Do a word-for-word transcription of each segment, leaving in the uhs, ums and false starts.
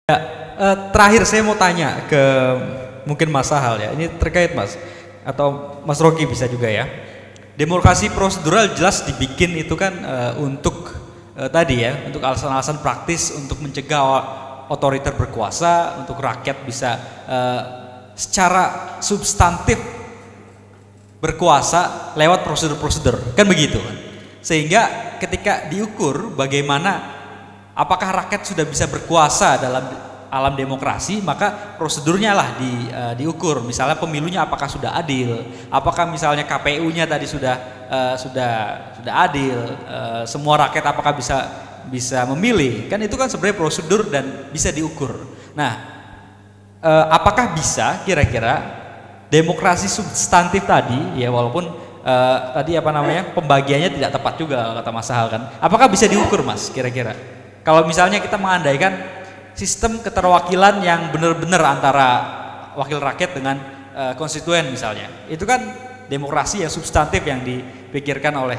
Ya, eh, terakhir saya mau tanya ke mungkin Mas Sahal ya. Ini terkait Mas atau Mas Rocky bisa juga ya. Demokrasi prosedural jelas dibikin itu kan eh, untuk eh, tadi ya, untuk alasan-alasan praktis untuk mencegah otoriter berkuasa, untuk rakyat bisa eh, secara substantif berkuasa lewat prosedur-prosedur, kan begitu kan? Sehingga ketika diukur bagaimana apakah rakyat sudah bisa berkuasa dalam alam demokrasi, maka prosedurnya lah di, uh, diukur. Misalnya pemilunya apakah sudah adil, apakah misalnya K P U-nya tadi sudah uh, sudah sudah adil, uh, semua rakyat apakah bisa bisa memilih. Kan itu kan sebenarnya prosedur dan bisa diukur. Nah, uh, apakah bisa kira-kira demokrasi substantif tadi ya, walaupun uh, tadi apa namanya pembagiannya tidak tepat juga kata Mas Sahal kan, apakah bisa diukur Mas kira-kira? Kalau misalnya kita mengandaikan sistem keterwakilan yang benar-benar antara wakil rakyat dengan uh, konstituen misalnya, itu kan demokrasi yang substantif yang dipikirkan oleh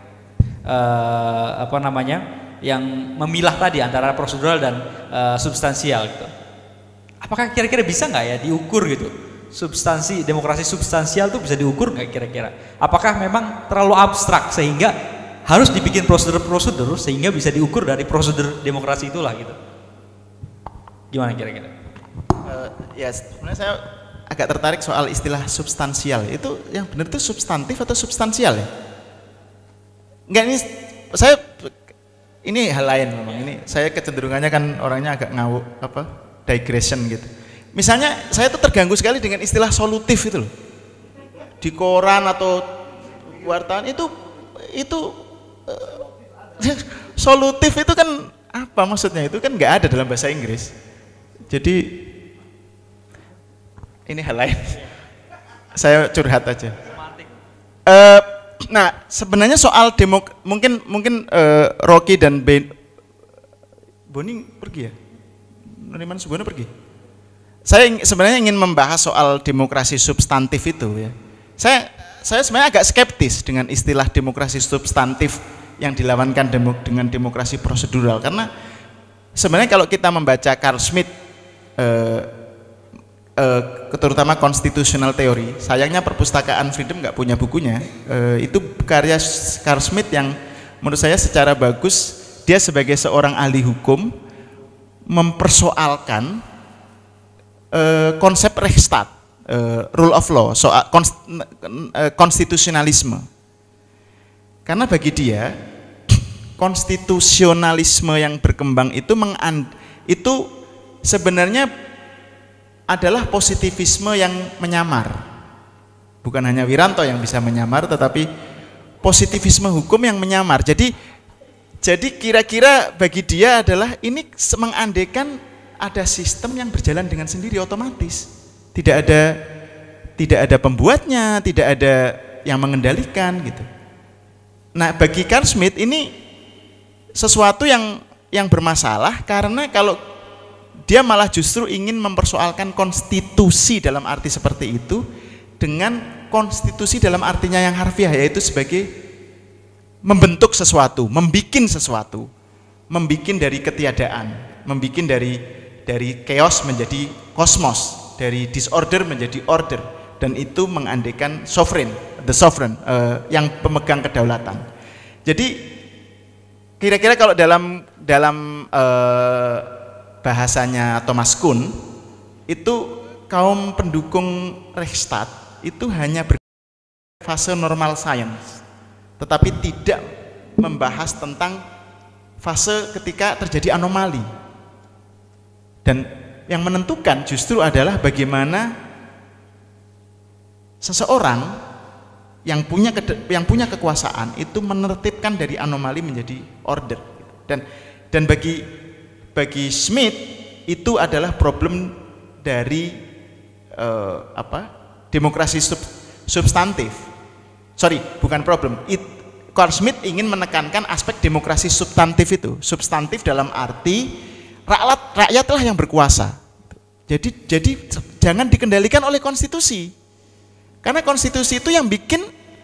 uh, apa namanya yang memilah tadi antara prosedural dan uh, substansial gitu. Apakah kira-kira bisa nggak ya diukur gitu? Substansi demokrasi substansial itu bisa diukur nggak kira-kira? Apakah memang terlalu abstrak sehingga harus dibikin prosedur-prosedur sehingga bisa diukur dari prosedur demokrasi itulah gitu? Gimana kira-kira? Uh, ya sebenarnya saya agak tertarik soal istilah substansial. Itu yang benar itu substantif atau substansial ya? Enggak, ini saya ini hal lain memang. Ini saya kecenderungannya kan orangnya agak ngawuk apa digression gitu. Misalnya saya tuh terganggu sekali dengan istilah solutif itu loh. Di koran atau wartawan itu itu uh, solutif itu kan apa maksudnya? Itu kan nggak ada dalam bahasa Inggris. Jadi ini hal lain. Saya curhat aja. Uh, nah sebenarnya soal demok mungkin mungkin uh, Rocky dan Ben Boni pergi ya? Nariman Subono pergi? Saya sebenarnya ingin membahas soal demokrasi substantif itu ya. Saya saya sebenarnya agak skeptis dengan istilah demokrasi substantif yang dilawankan demo, dengan demokrasi prosedural, karena sebenarnya kalau kita membaca Carl Schmitt eh, eh, terutama constitutional theory, sayangnya perpustakaan Freedom nggak punya bukunya, eh, itu karya Carl Schmitt yang menurut saya secara bagus, dia sebagai seorang ahli hukum mempersoalkan Uh, konsep Rechtsstaat, uh, rule of law, soal konst, uh, konstitusionalisme. Karena bagi dia konstitusionalisme yang berkembang itu mengan, itu sebenarnya adalah positivisme yang menyamar. Bukan hanya Wiranto yang bisa menyamar, tetapi positivisme hukum yang menyamar. Jadi jadi kira-kira bagi dia adalah ini mengandaikan ada sistem yang berjalan dengan sendiri otomatis, tidak ada tidak ada pembuatnya, tidak ada yang mengendalikan gitu. Nah bagi Carl Schmitt ini sesuatu yang yang bermasalah, karena kalau dia malah justru ingin mempersoalkan konstitusi dalam arti seperti itu dengan konstitusi dalam artinya yang harfiah, yaitu sebagai membentuk sesuatu, membikin sesuatu, membikin dari ketiadaan, membikin dari dari chaos menjadi kosmos, dari disorder menjadi order, dan itu mengandaikan sovereign, the sovereign, uh, yang pemegang kedaulatan. Jadi kira-kira kalau dalam dalam uh, bahasanya Thomas Kuhn, itu kaum pendukung Rechtsstaat itu hanya berfase normal science, tetapi tidak membahas tentang fase ketika terjadi anomali. Dan yang menentukan justru adalah bagaimana seseorang yang punya yang punya kekuasaan itu menertibkan dari anomali menjadi order. Dan dan bagi bagi Schmitt itu adalah problem dari uh, apa? Demokrasi sub, substantif. Sorry, bukan problem. It, Carl Schmitt ingin menekankan aspek demokrasi substantif itu. Substantif dalam arti rakyat rakyatlah yang berkuasa. Jadi jadi jangan dikendalikan oleh konstitusi. Karena konstitusi itu yang bikin,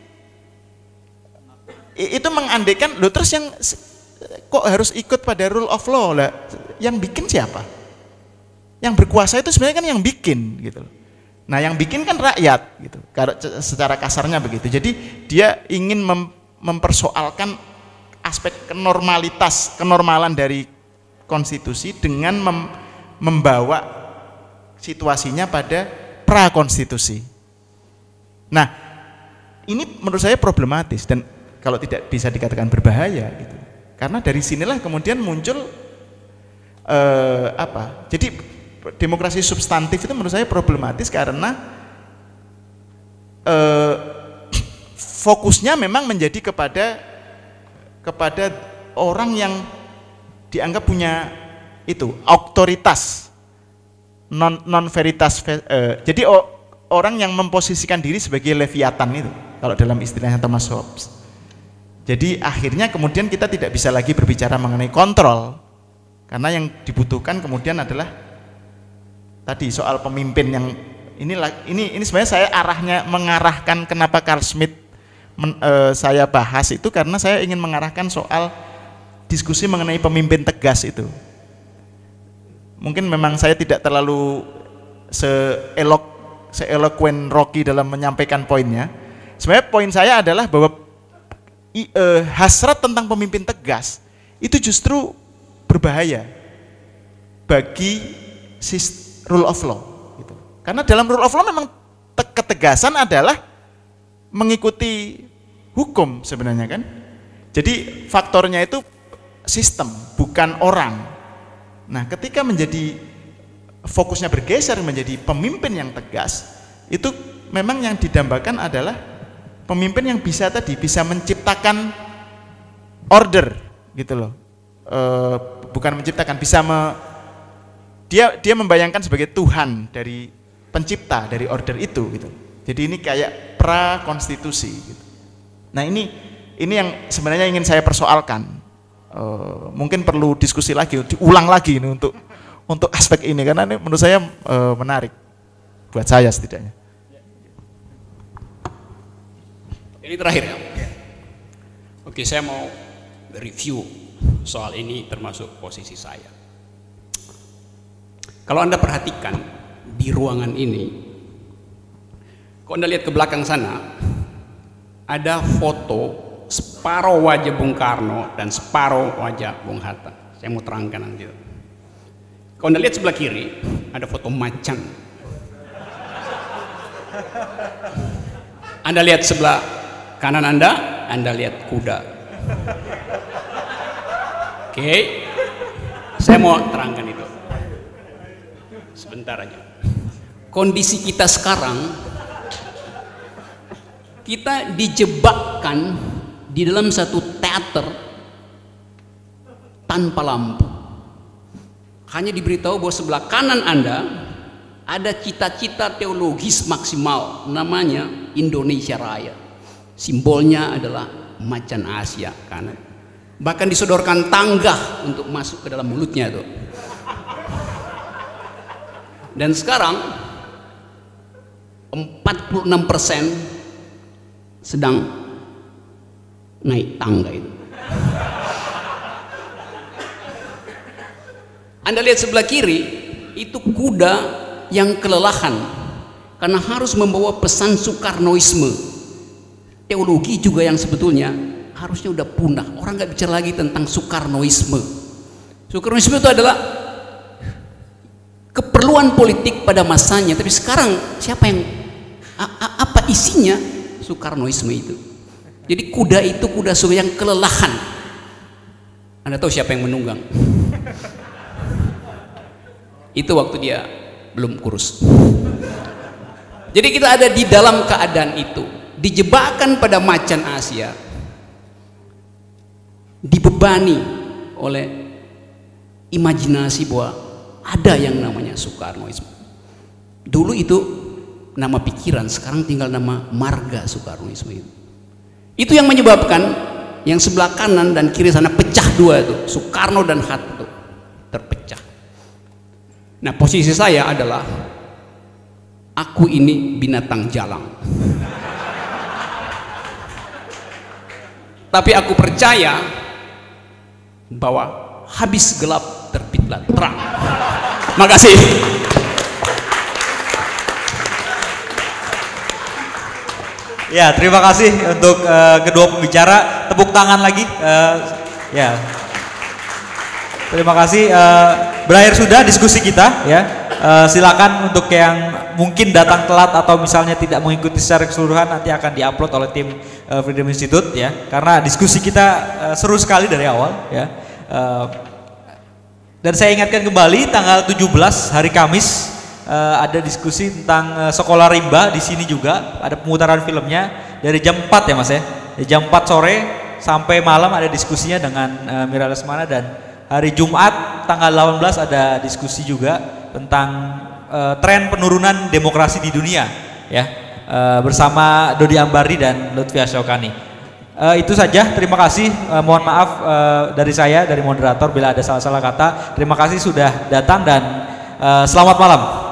itu mengandaikan, loh terus yang kok harus ikut pada rule of law lah, yang bikin siapa? yang berkuasa itu sebenarnya kan yang bikin gitu. Nah, yang bikin kan rakyat gitu. Kalau secara kasarnya begitu. Jadi dia ingin mem mempersoalkan aspek kenormalitas, kenormalan dari konstitusi dengan mem membawa situasinya pada prakonstitusi. Nah, ini menurut saya problematis dan kalau tidak bisa dikatakan berbahaya gitu. Karena dari sinilah kemudian muncul eh, apa? Jadi demokrasi substantif itu menurut saya problematis karena eh, fokusnya memang menjadi kepada kepada orang yang dianggap punya itu otoritas, non non veritas. Eh, jadi o, orang yang memposisikan diri sebagai leviatan itu, kalau dalam istilahnya Thomas Hobbes. Jadi akhirnya kemudian kita tidak bisa lagi berbicara mengenai kontrol, karena yang dibutuhkan kemudian adalah tadi soal pemimpin yang ini ini ini sebenarnya saya arahnya mengarahkan kenapa Carl Schmitt men, e, saya bahas itu karena saya ingin mengarahkan soal diskusi mengenai pemimpin tegas itu. Mungkin memang saya tidak terlalu seelok seeloquent Rocky dalam menyampaikan poinnya. Sebenarnya poin saya adalah bahwa i, e, hasrat tentang pemimpin tegas itu justru berbahaya bagi sistem rule of law gitu. Karena dalam rule of law memang ketegasan adalah mengikuti hukum sebenarnya kan. Jadi faktornya itu sistem bukan orang. Nah, ketika menjadi fokusnya bergeser menjadi pemimpin yang tegas, itu memang yang didambakan adalah pemimpin yang bisa tadi bisa menciptakan order gitu loh. E, bukan menciptakan, bisa me, dia dia membayangkan sebagai Tuhan dari pencipta dari order itu gitu. Jadi ini kayak pra konstitusi gitu. Nah, ini ini yang sebenarnya ingin saya persoalkan. Uh, mungkin perlu diskusi lagi, diulang lagi ini untuk untuk aspek ini karena ini menurut saya uh, menarik buat saya setidaknya. Ini terakhir ya. Oke, saya mau review soal ini termasuk posisi saya. Kalau Anda perhatikan di ruangan ini, kalau Anda lihat ke belakang sana, ada foto separuh wajah Bung Karno dan separuh wajah Bung Hatta. Saya mau terangkan nanti. Kalau Anda lihat sebelah kiri, ada foto macan. Anda lihat sebelah kanan Anda, Anda lihat kuda. Oke, saya mau terangkan itu. Sebentar aja. Kondisi kita sekarang, kita dijebakkan di dalam satu teater tanpa lampu. Hanya diberitahu bahwa sebelah kanan Anda ada cita-cita teologis maksimal, namanya Indonesia Raya. Simbolnya adalah macan Asia kanan. Bahkan disodorkan tangga untuk masuk ke dalam mulutnya tuh. Dan sekarang empat puluh enam persen sedang naik tangga itu. Anda lihat sebelah kiri, itu kuda yang kelelahan karena harus membawa pesan Soekarnoisme. Teologi juga yang sebetulnya harusnya udah punah. Orang nggak bicara lagi tentang Soekarnoisme. Soekarnoisme itu adalah keperluan politik pada masanya, tapi sekarang siapa yang a, a, apa isinya Soekarnoisme itu. Jadi kuda itu kuda suku yang kelelahan. Anda tahu siapa yang menunggang? Itu waktu dia belum kurus. Jadi kita ada di dalam keadaan itu, dijebakkan pada macan Asia, dibebani oleh imajinasi bahwa ada yang namanya Soekarnoisme. Dulu itu nama pikiran, sekarang tinggal nama marga Soekarnoisme itu. Itu yang menyebabkan yang sebelah kanan dan kiri sana pecah dua itu, Soekarno dan Hatta itu terpecah. Nah, posisi saya adalah aku ini binatang jalang. Tapi aku percaya bahwa habis gelap terbitlah terang. Makasih. Ya, terima kasih untuk uh, kedua pembicara. Tepuk tangan lagi. Uh, ya. Terima kasih. Uh, berakhir sudah diskusi kita. Ya. Uh, silakan untuk yang mungkin datang telat atau misalnya tidak mengikuti secara keseluruhan, nanti akan diupload oleh tim uh, Freedom Institute. Ya. Karena diskusi kita uh, seru sekali dari awal. Ya. Uh, dan saya ingatkan kembali tanggal tujuh belas hari Kamis. Uh, ada diskusi tentang uh, sekolah rimba di sini juga, ada pemutaran filmnya dari jam empat ya Mas ya. Dari jam empat sore sampai malam ada diskusinya dengan uh, Mira Lesmana, dan hari Jumat tanggal delapan belas ada diskusi juga tentang uh, tren penurunan demokrasi di dunia ya, uh, bersama Dodi Ambardi dan Lutfi Asyokani. Uh, itu saja, terima kasih. Uh, mohon maaf uh, dari saya, dari moderator bila ada salah-salah kata. Terima kasih sudah datang dan uh, selamat malam.